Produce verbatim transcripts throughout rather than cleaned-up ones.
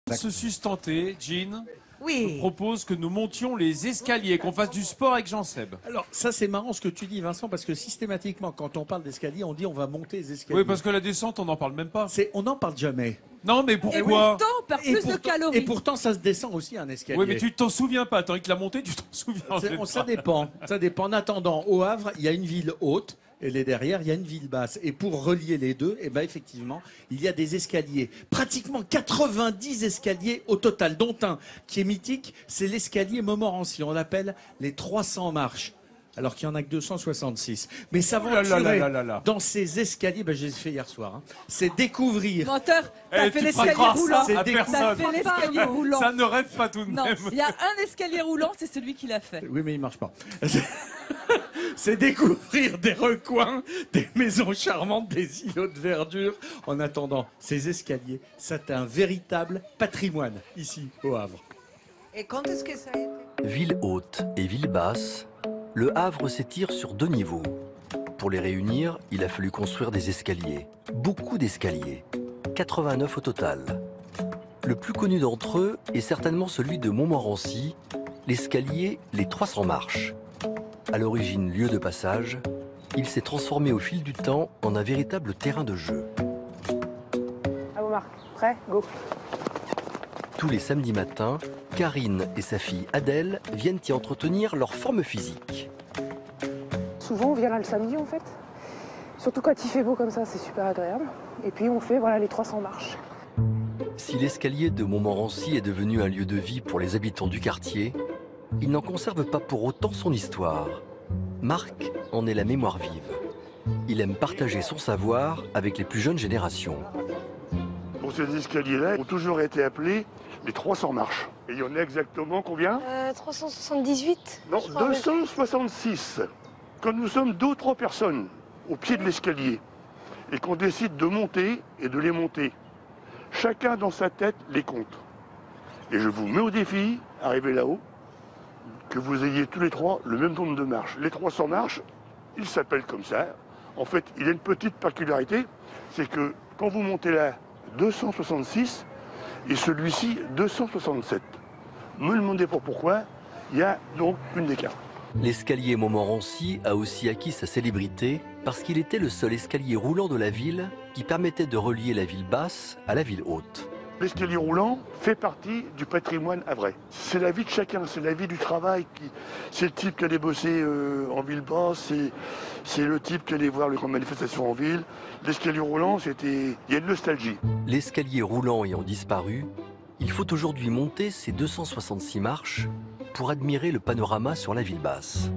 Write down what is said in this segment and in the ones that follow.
Se sustenter, Jean, Oui. je propose que nous montions les escaliers, qu'on fasse du sport avec Jean-Seb. Alors, ça, c'est marrant ce que tu dis, Vincent, parce que systématiquement, quand on parle d'escalier, on dit on va monter les escaliers. Oui, parce que la descente, on n'en parle même pas. C'est, on n'en parle jamais. Non, mais Et pourquoi? pourtant, on perd Et plus de pourtant, calories. et pourtant, ça se descend aussi, un escalier. Oui, mais tu t'en souviens pas. Tandis que la montée, tu t'en souviens. C'est- même on- ça pas. dépend. Ça dépend. En attendant, au Havre, il y a une ville haute. Et les derrière, il y a une ville basse. Et pour relier les deux, eh ben effectivement, il y a des escaliers. Pratiquement quatre-vingt-dix escaliers au total, dont un qui est mythique, c'est l'escalier Montmorency. On l'appelle les trois cents marches. Alors qu'il n'y en a que deux cent soixante-six. Mais ça Oh là là là là là là. dans ces escaliers, ben, je les ai fait hier soir, hein, c'est découvrir. Menteur, t'as Eh, fait tu feras l'escalier croire roulant. ça à C'est personne. T'as fait l'escalier roulant. Ça ne rêve pas tout de Non, même. il y a un escalier roulant, c'est celui qui l'a fait. Oui, mais il marche pas. C'est découvrir des recoins, des maisons charmantes, des îlots de verdure. En attendant, ces escaliers, c'est un véritable patrimoine ici au Havre. Et quand est-ce que ça a été? Ville haute et ville basse, le Havre s'étire sur deux niveaux. Pour les réunir, il a fallu construire des escaliers. Beaucoup d'escaliers. quatre-vingt-neuf au total. Le plus connu d'entre eux est certainement celui de Montmorency, l'escalier Les trois cents marches. À l'origine lieu de passage, il s'est transformé au fil du temps en un véritable terrain de jeu. À vos marques. Prêt? Go. Tous les samedis matins, Karine et sa fille Adèle viennent y entretenir leur forme physique. Souvent, on vient là le samedi, en fait. Surtout quand il fait beau comme ça, c'est super agréable. Et puis, on fait voilà, les trois cents marches. Si l'escalier de Montmorency est devenu un lieu de vie pour les habitants du quartier, il n'en conserve pas pour autant son histoire. Marc en est la mémoire vive. Il aime partager son savoir avec les plus jeunes générations. Pour ces escaliers-là, ont toujours été appelés les trois cents marches. Et il y en a exactement combien? Euh, trois cent soixante-dix-huit. Non, je crois, deux cent soixante-six. Quand nous sommes deux ou trois personnes au pied de l'escalier et qu'on décide de monter et de les monter, chacun dans sa tête les compte. Et je vous mets au défi, arrivé là-haut, que vous ayez tous les trois le même nombre de marches. Les trois cents marches, ils s'appellent comme ça. En fait, il y a une petite particularité, c'est que quand vous montez là, deux cent soixante-six et celui-ci deux cent soixante-sept. Ne me demandez pas pourquoi, il y a donc une écart. L'escalier Montmorency a aussi acquis sa célébrité parce qu'il était le seul escalier roulant de la ville qui permettait de relier la ville basse à la ville haute. L'escalier roulant fait partie du patrimoine havrais. C'est la vie de chacun, c'est la vie du travail. Qui... C'est le type qui allait bosser euh, en ville basse, c'est... c'est le type qui allait voir les grandes manifestations en ville. L'escalier roulant, c'était... il y a une nostalgie. L'escalier roulant ayant disparu, il faut aujourd'hui monter ces deux cent soixante-six marches pour admirer le panorama sur la ville basse.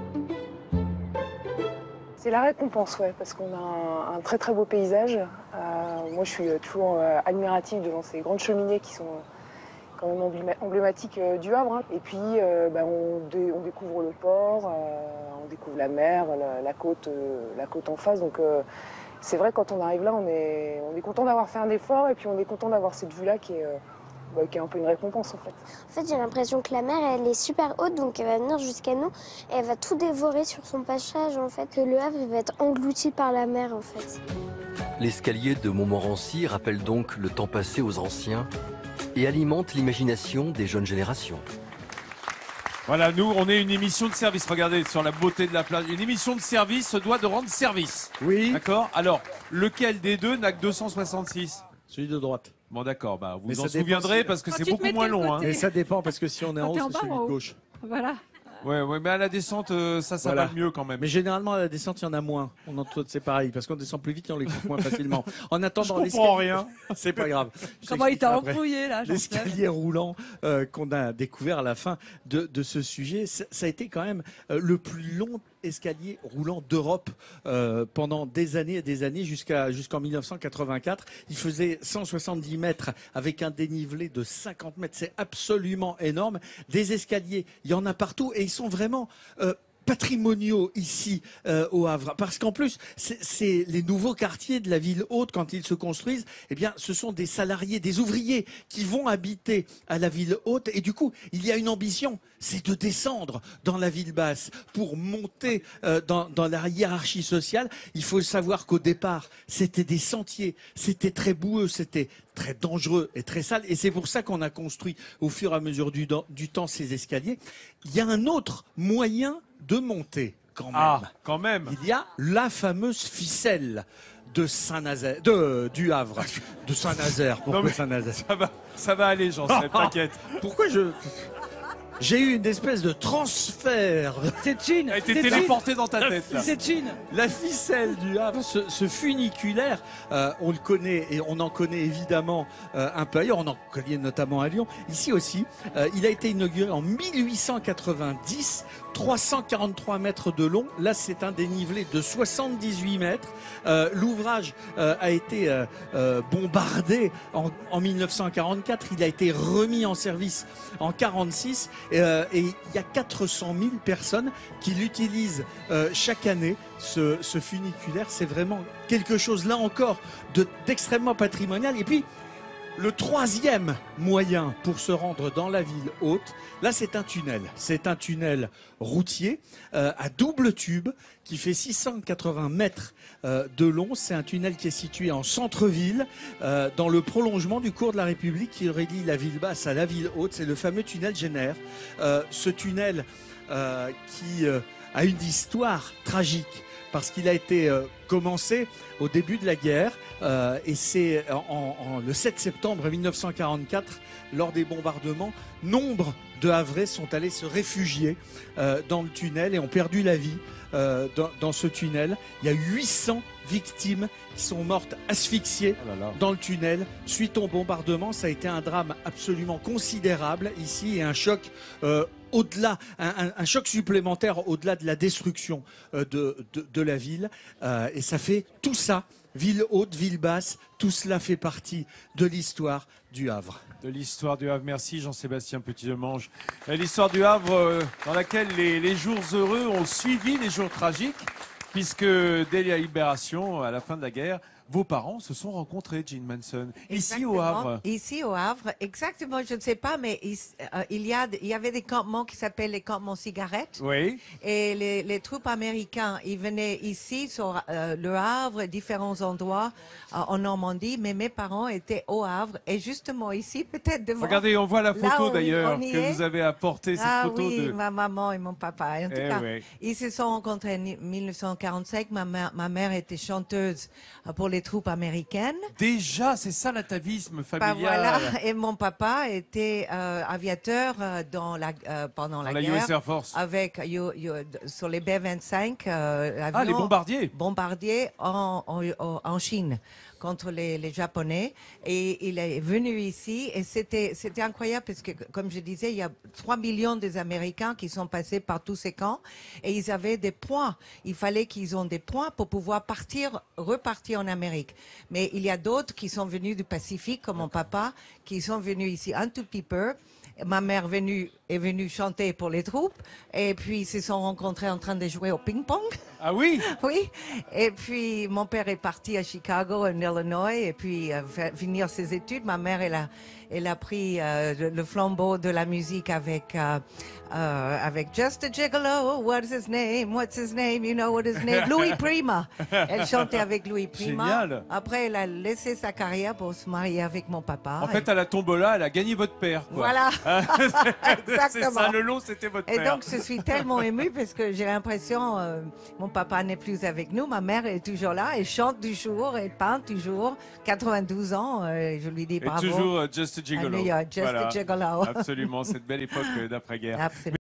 C'est la récompense, ouais, parce qu'on a un, un très très beau paysage. Euh, moi, je suis toujours euh, admirative devant ces grandes cheminées qui sont quand même embléma- emblématiques euh, du Havre. Hein. Et puis, euh, bah, on, dé- on découvre le port, euh, on découvre la mer, la, la côte, euh, la côte en face. Donc, euh, c'est vrai, quand on arrive là, on est, on est content d'avoir fait un effort et puis on est content d'avoir cette vue-là qui est, euh, bah, qui est un peu une récompense, en fait. En fait, j'ai l'impression que la mer, elle est super haute, donc elle va venir jusqu'à nous et elle va tout dévorer sur son passage, en fait. Que le Havre, il va être englouti par la mer, en fait. L'escalier de Montmorency rappelle donc le temps passé aux anciens et alimente l'imagination des jeunes générations. Voilà, nous, on est une émission de service. Regardez sur la beauté de la plage. Une émission de service se doit de rendre service. Oui. D'accord? Alors, lequel des deux n'a que deux cent soixante-six? Celui de droite. Bon, d'accord. Bah, vous Mais en ça dépend souviendrez si- parce que Quand c'est tu te beaucoup mets de moins quel long. Hein. côté Et ça dépend, parce que si on est en Quand t'es haut, en c'est bas celui ou en de haut? gauche. Voilà. Ouais, ouais, mais à la descente, euh, ça, ça Voilà. va mieux quand même. Mais généralement, à la descente, il y en a moins. On en c'est pareil, parce qu'on descend plus vite et on les coupe moins facilement. En Je attendant, comprends l'escalier- rien. C'est pas grave. Je Comment il t'expliquerai t'a après. embrouillé, là, Jean-Seb? L'escalier roulant euh, qu'on a découvert à la fin de, de ce sujet, ça, ça a été quand même euh, le plus long escalier roulant d'Europe euh, pendant des années et des années jusqu'à jusqu'en mille neuf cent quatre-vingt-quatre. Il faisait cent soixante-dix mètres avec un dénivelé de cinquante mètres. C'est absolument énorme. Des escaliers, il y en a partout et ils sont vraiment euh, patrimoniaux ici euh, au Havre, parce qu'en plus c'est c'est les nouveaux quartiers de la ville haute quand ils se construisent, eh bien ce sont des salariés, des ouvriers qui vont habiter à la ville haute et du coup il y a une ambition, c'est de descendre dans la ville basse pour monter euh, dans, dans la hiérarchie sociale. Il faut savoir qu'au départ c'était des sentiers, c'était très boueux, c'était très dangereux et très sale. Et c'est pour ça qu'on a construit au fur et à mesure du, du temps ces escaliers. Il y a un autre moyen de monter quand même. Ah, quand même. Il y a la fameuse ficelle de Saint-Nazaire, de, du Havre, de Saint-Nazaire. Pourquoi Non, mais Saint-Nazaire? Ça va, ça va aller, j'en sais, t'inquiète. Pourquoi je... J'ai eu une espèce de transfert. C'est une. Elle a été c'est téléportée dans ta tête, une, là. C'est une. La ficelle du Havre, ce, ce funiculaire, euh, on le connaît et on en connaît évidemment euh, un peu ailleurs, on en connaît notamment à Lyon. Ici aussi, euh, il a été inauguré en mille huit cent quatre-vingt-dix, trois cent quarante-trois mètres de long. Là, c'est un dénivelé de soixante-dix-huit mètres. Euh, L'ouvrage euh, a été euh, euh, bombardé en, en mille neuf cent quarante-quatre. Il a été remis en service en quarante-six. Et, euh, et il y a quatre cent mille personnes qui l'utilisent euh, chaque année, ce, ce funiculaire. C'est vraiment quelque chose, là encore, de- d'extrêmement patrimonial. Et puis, le troisième moyen pour se rendre dans la ville haute, là c'est un tunnel. C'est un tunnel routier euh, à double tube qui fait six cent quatre-vingts mètres euh, de long. C'est un tunnel qui est situé en centre-ville, euh, dans le prolongement du cours de la République qui relie la ville basse à la ville haute. C'est le fameux tunnel Génère. Euh, ce tunnel euh, qui euh, a une histoire tragique, parce qu'il a été euh, commencé au début de la guerre euh, et c'est en, en- le sept septembre mille neuf cent quarante-quatre, lors des bombardements, nombre de Havrais sont allés se réfugier euh, dans le tunnel et ont perdu la vie euh, dans, dans ce tunnel. Il y a huit cents victimes qui sont mortes asphyxiées Oh là là. dans le tunnel suite au bombardement. Ça a été un drame absolument considérable ici et un choc euh, au-delà, un, un- un choc supplémentaire au-delà de la destruction euh, de, de- de la ville. Euh, et ça fait tout ça, ville haute, ville basse, tout cela fait partie de l'histoire du Havre. De l'histoire du Havre. Merci Jean-Sébastien Petit-Demange. Euh, L'histoire du Havre euh, dans laquelle les, les jours heureux ont suivi les jours tragiques, puisque dès la libération, à la fin de la guerre, vos parents se sont rencontrés, Jean Manson, ici au Exactement. Havre. Ici au Havre, exactement, je ne sais pas, mais il, euh, il y, a, il y avait des campements qui s'appellent les campements cigarettes. Oui. Et les, les troupes américaines, ils venaient ici, sur euh, le Havre, différents endroits euh, en Normandie, mais mes parents étaient au Havre. Et justement ici, peut-être devant... Regardez, on voit la Là, photo on- d'ailleurs on y que est. vous avez apporté, cette Ah photo oui, de... ma maman et mon papa. En tout Eh cas, ouais. ils se sont rencontrés en mille neuf cent quarante-cinq. Ma mère, ma mère était chanteuse euh, pour les troupes américaines. Déjà, c'est ça l'atavisme Bah, familial. voilà. Et mon papa était euh, aviateur euh, dans la, euh, pendant Dans la, la U guerre. S Air Force. Avec, yo- yo- sur les B vingt-cinq euh, Ah, les avions bombardiers. bombardiers en, en, en Chine contre les, les Japonais. Et il est venu ici et c'était c'était incroyable parce que, comme je disais, il y a trois millions des Américains qui sont passés par tous ces camps et ils avaient des points. Il fallait qu'ils aient des points pour pouvoir partir, repartir en Amérique. Mais il y a d'autres qui sont venus du Pacifique, comme mon papa, qui sont venus ici un tout petit peu. Ma mère venue, est venue chanter pour les troupes et puis ils se sont rencontrés en train de jouer au ping-pong. Ah oui. Oui. Et puis mon père est parti à Chicago, en Illinois, et puis euh, fa- finir ses études. Ma mère, elle a, elle a pris euh, le, le flambeau de la musique avec euh, euh, avec Just a Gigolo. What's his name? What's his name? You know what his name? Louis Prima. Elle chantait avec Louis Prima. Génial. Après, elle a laissé sa carrière pour se marier avec mon papa. En fait, à la tombola, elle a gagné votre père. Quoi. Voilà. C'est Exactement. ça, le lot, c'était votre Et père. donc, je suis tellement émue parce que j'ai l'impression, euh, mon papa n'est plus avec nous, ma mère est toujours là, elle chante toujours, elle peint toujours, quatre-vingt-douze ans, euh, et je lui dis Et bravo. toujours euh, Just a à Gigolo. New York, Just a Voilà. Gigolo. Absolument, cette belle époque euh, d'après-guerre. Absolument.